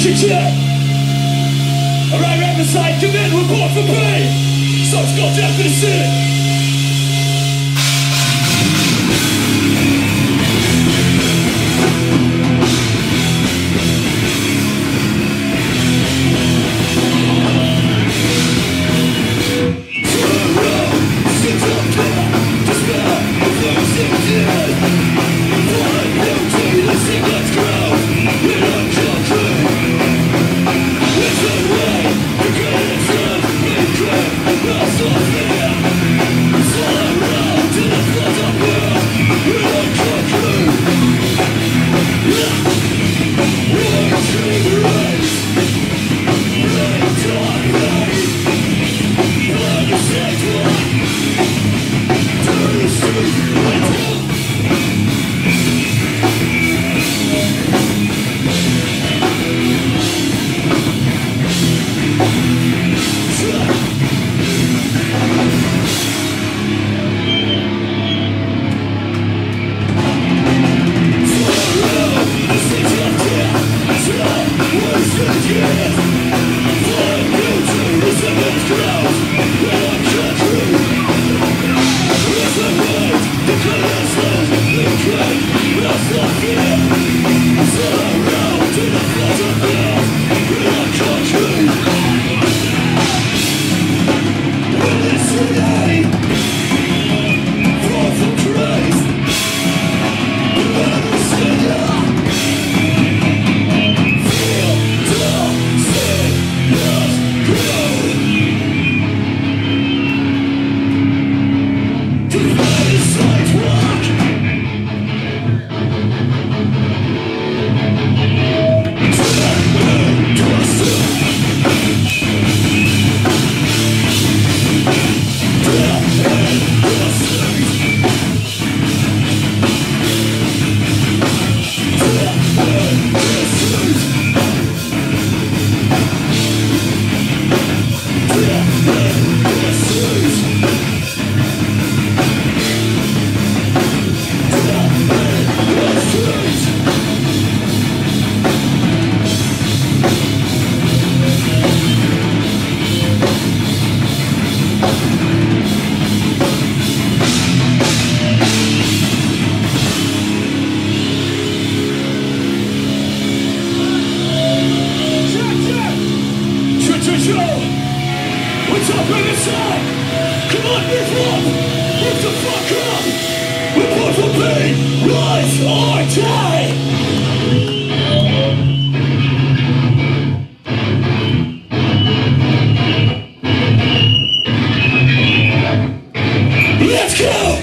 shit. Alright, Riverside, come in, we're born for pain. So it's got death in the city. What's up, Riverside? Come on, move up! Move the fuck up! We're born for pain! Rise or die! Let's go!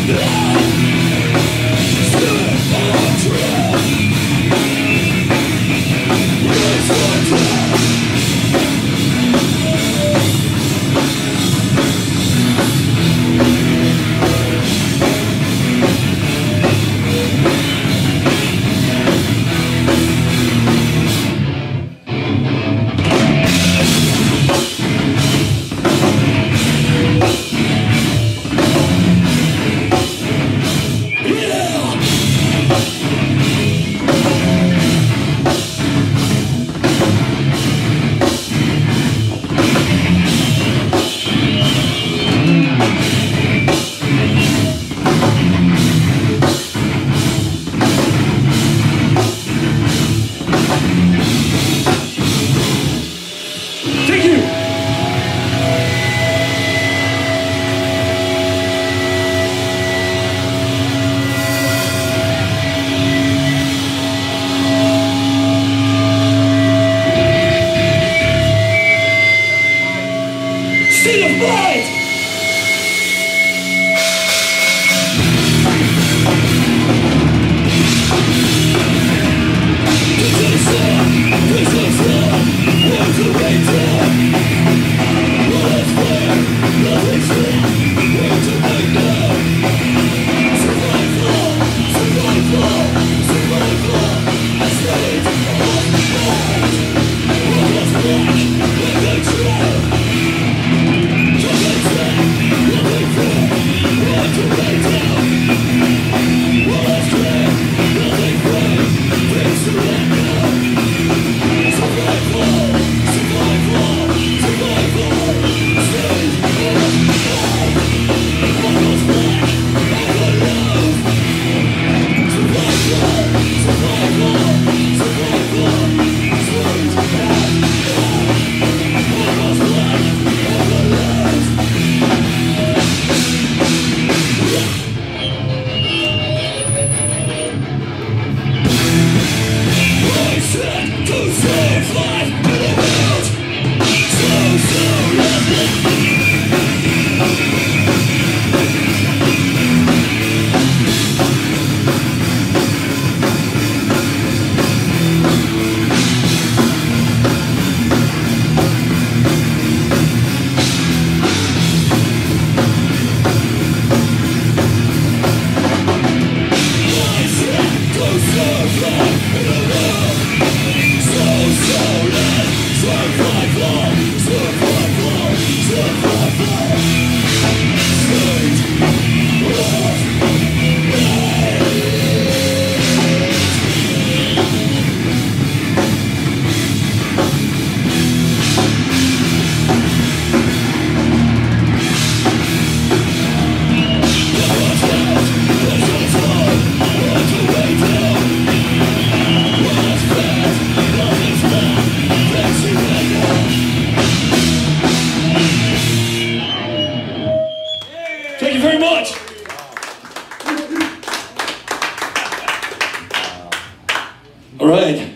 All right.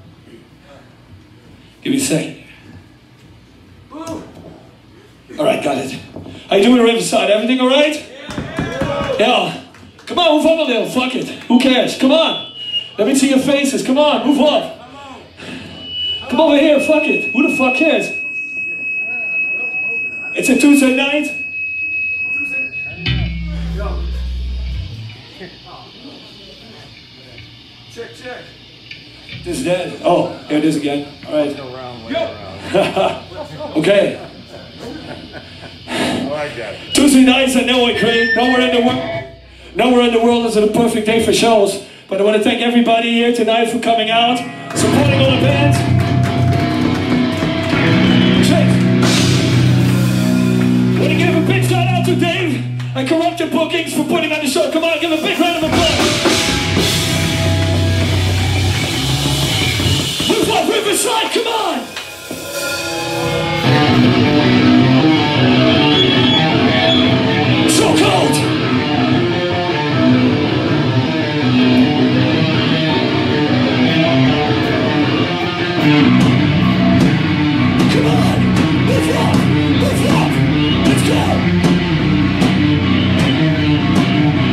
Give me a second. All right, got it. How you doing, Riverside? Everything all right? Yeah. Come on, move up a little. Fuck it. Who cares? Come on. Let me see your faces. Come on, move up. Come over here. Fuck it. Who the fuck cares? It's a Tuesday night. Check. This is dead. Oh, here it is again. All right. Okay. Tuesday nights, I know I create. Nowhere in the world is it a perfect day for shows. But I want to thank everybody here tonight for coming out, supporting all the bands. I want to give a big shout out to Dave and Corrupted Bookings for putting on the show. Come on, give a big round of applause. Move up, Riverside, come on! So cold! Come on! Move up! Let's go!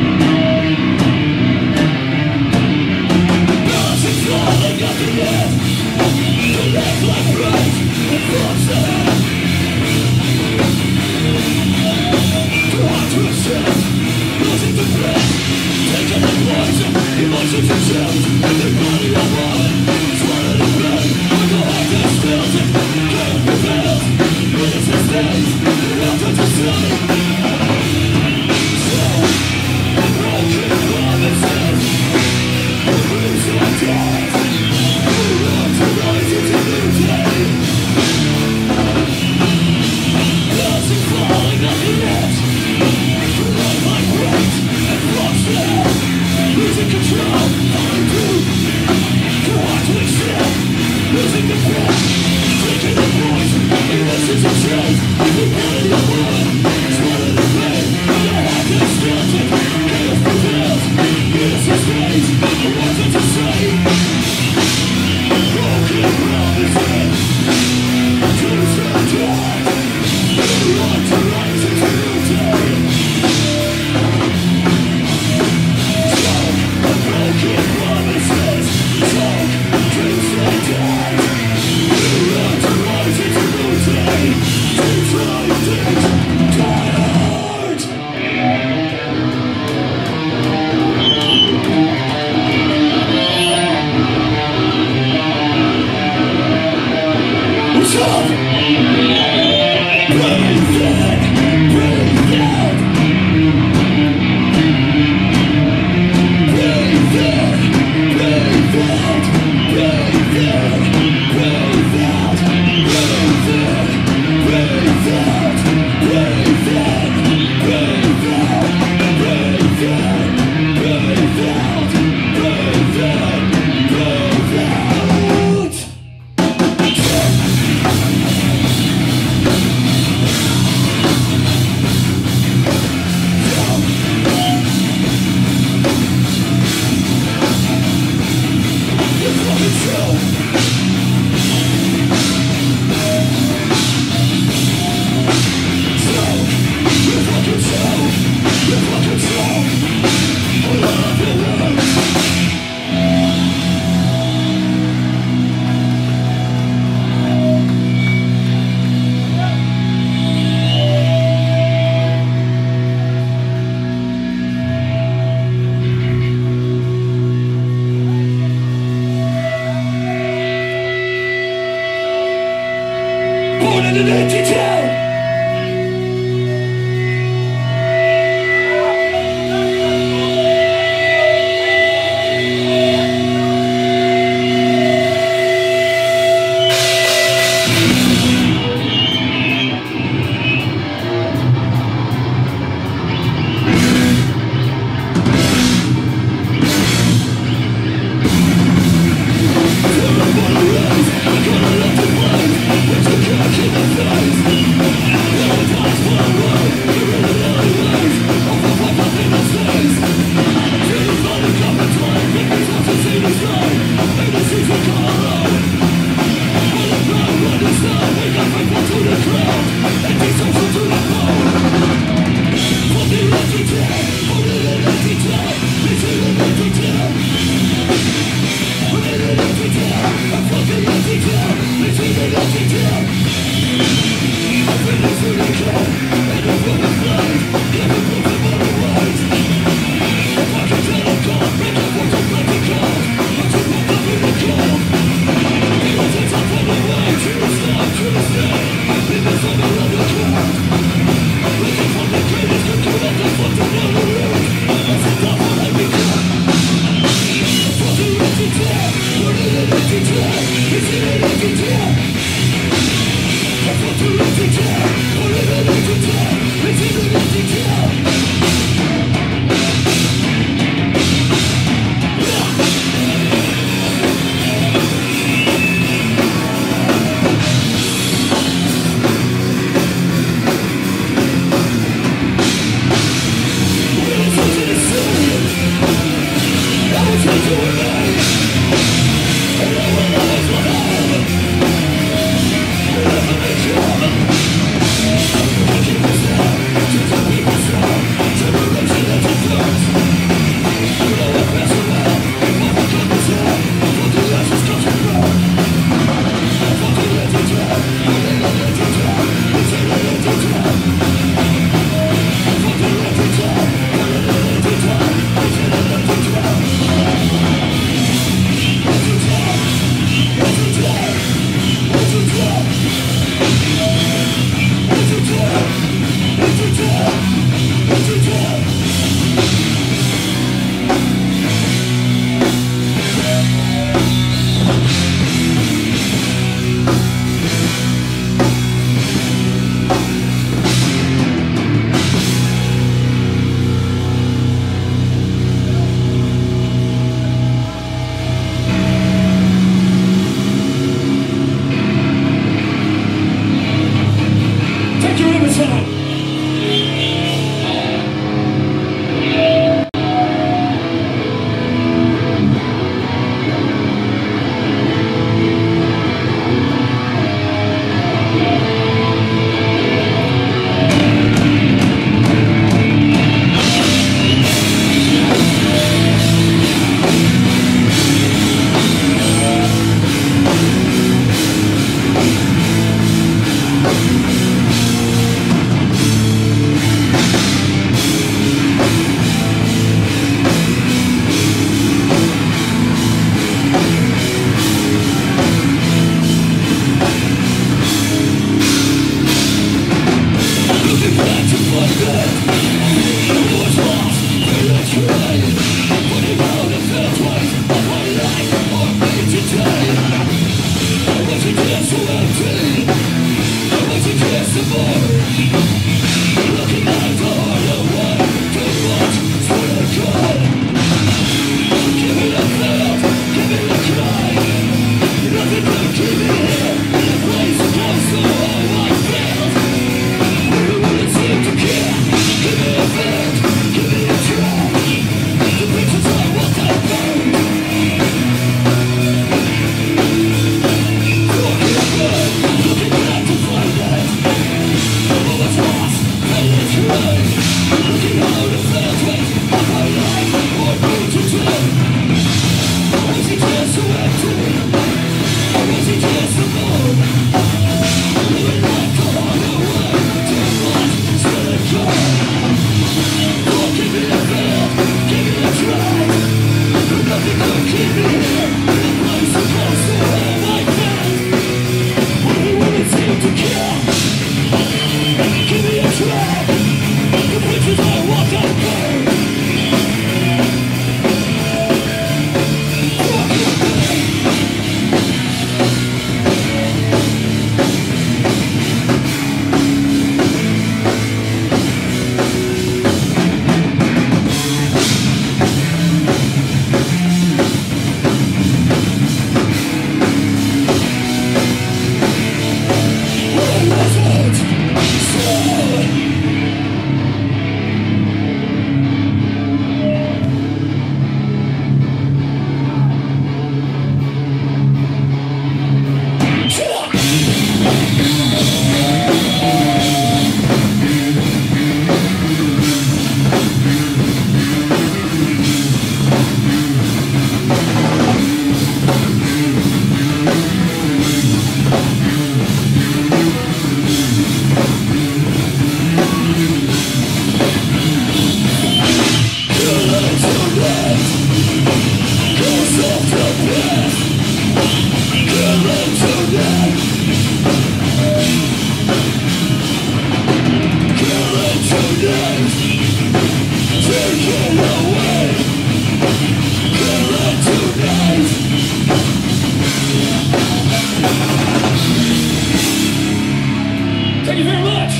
Keep the face. Thank you very much.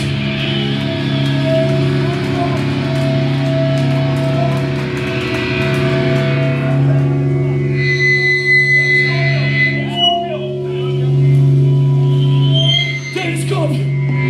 Dennis Scorpion.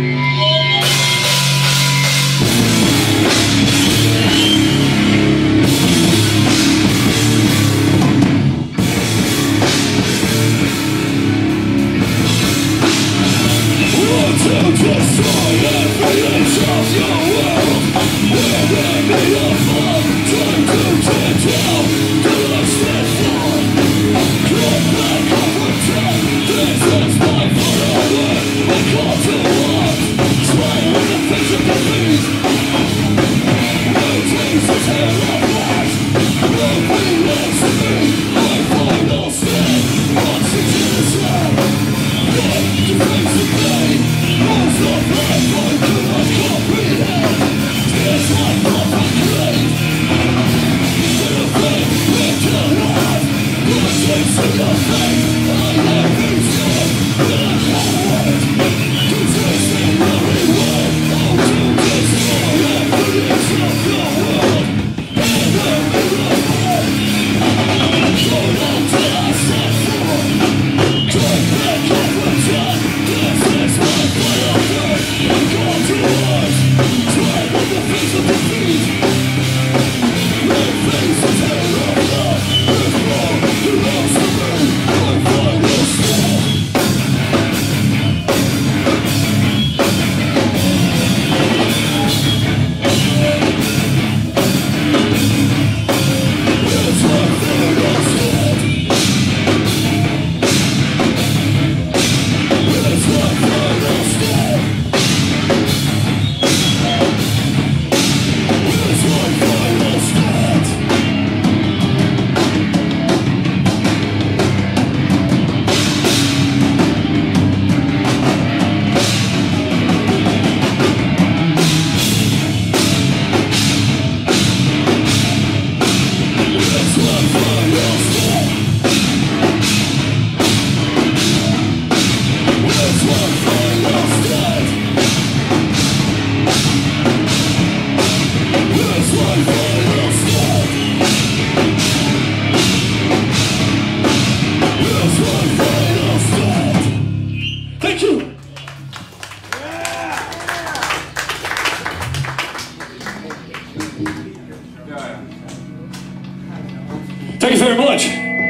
Thank you very much.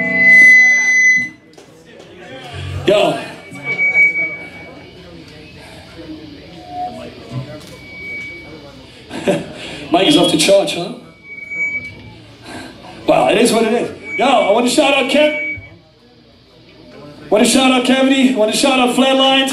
Yo. Mike is off to church, huh? Well, it is what it is. Yo, I want to shout out Kev. Want to shout out Cavity. Want to shout out Flatlined.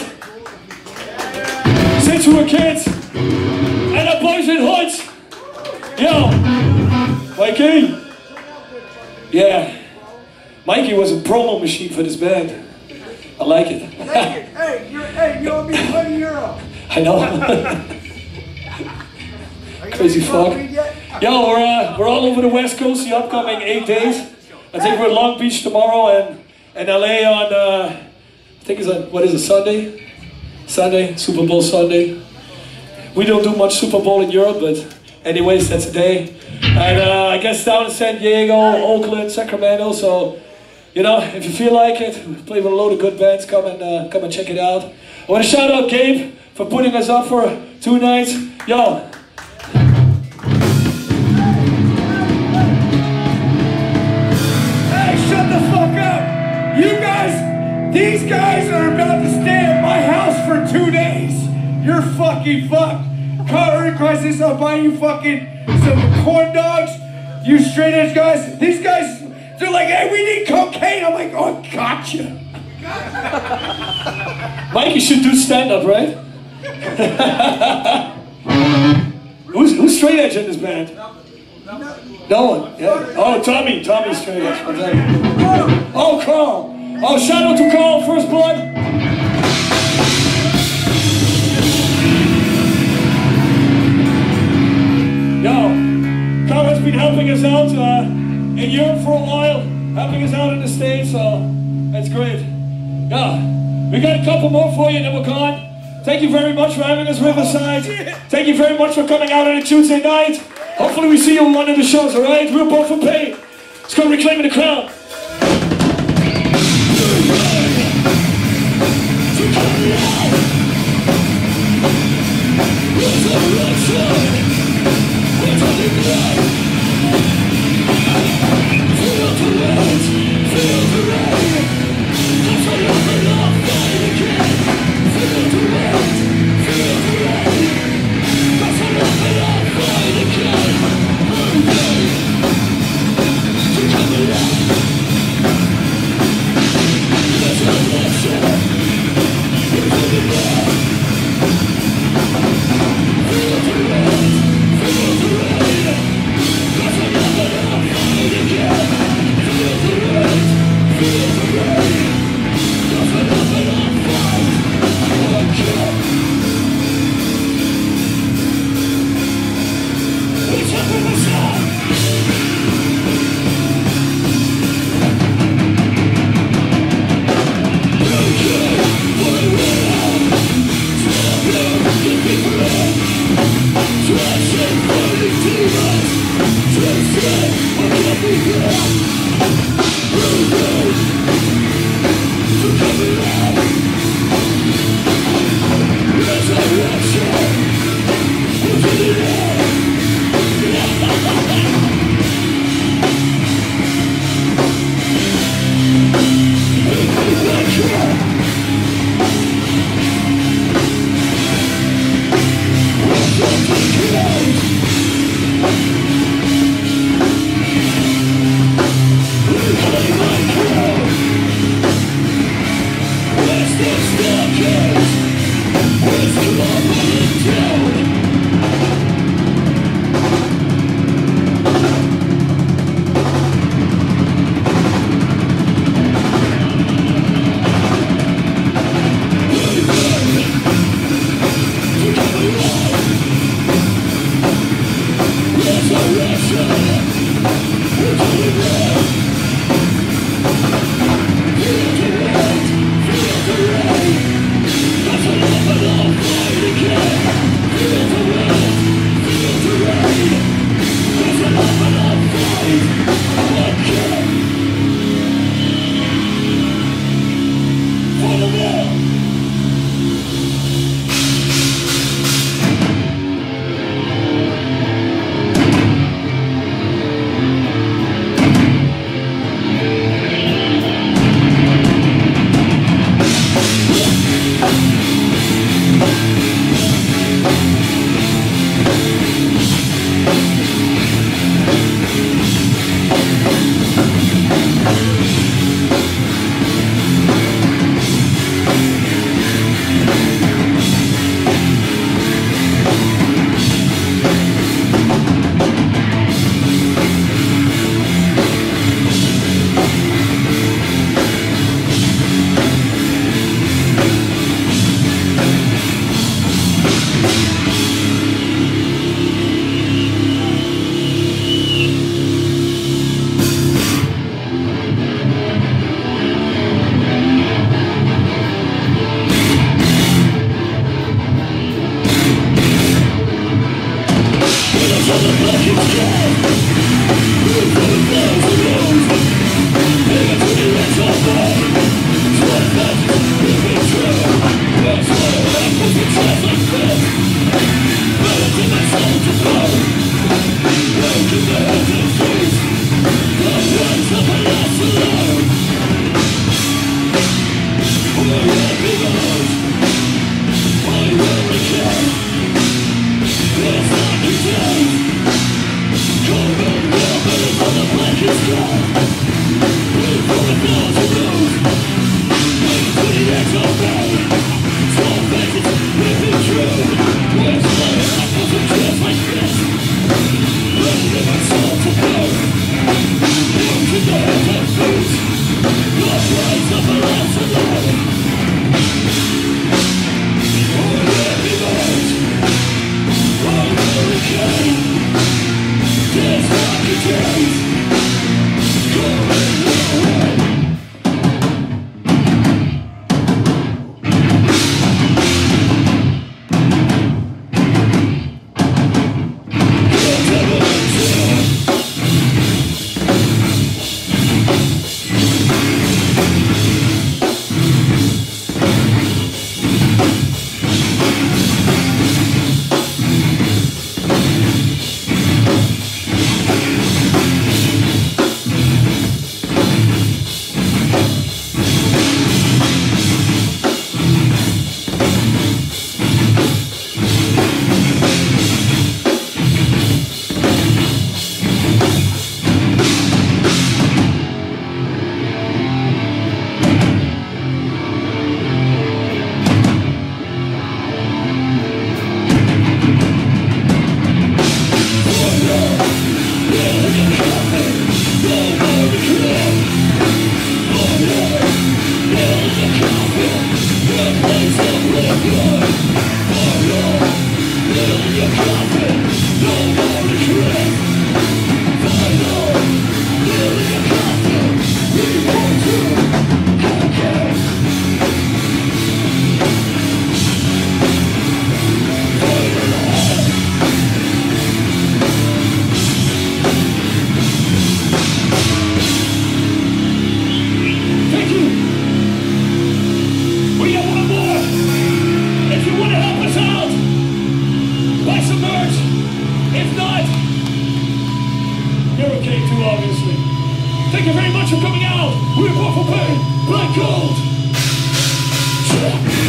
Since we were kids. And the boys in hoods. Yo. Mikey. Yeah. Mikey was a promo machine for this band. I like it. Hey, you owe me €20. I know. Crazy fuck. Yo, we're all over the West Coast the upcoming 8 days. I think we're in Long Beach tomorrow and LA on, I think it's on, what is it, Sunday? Sunday, Super Bowl Sunday. We don't do much Super Bowl in Europe, but anyways, that's a day. And I guess down in San Diego, Oakland, Sacramento, so, you know, if you feel like it, we play with a load of good bands, come and check it out. I want to shout out Gabe for putting us up for 2 nights. Yo. These guys are about to stay at my house for 2 days. You're fucking fucked. Call crisis, I'll buy you fucking some corn dogs. You straight edge guys. These guys, they're like, hey, we need cocaine. I'm like, oh, gotcha. Mike, you should do stand-up, right? Who's straight edge in this band? No one. Yeah. Oh, Tommy's straight edge. Oh, Carl. Oh, shout out to Carl, First Blood. Yo, Carl has been helping helping us out in Europe for a while, helping us out in the States, so that's great. Yeah, we got a couple more for you and then we're gone. Thank you very much for having us, Riverside. Thank you very much for coming out on a Tuesday night. Hopefully we see you on one of the shows, alright? We're both for pay. Let's go reclaiming the crown. Thank you very much for coming out. We're Buffalo Black Gold.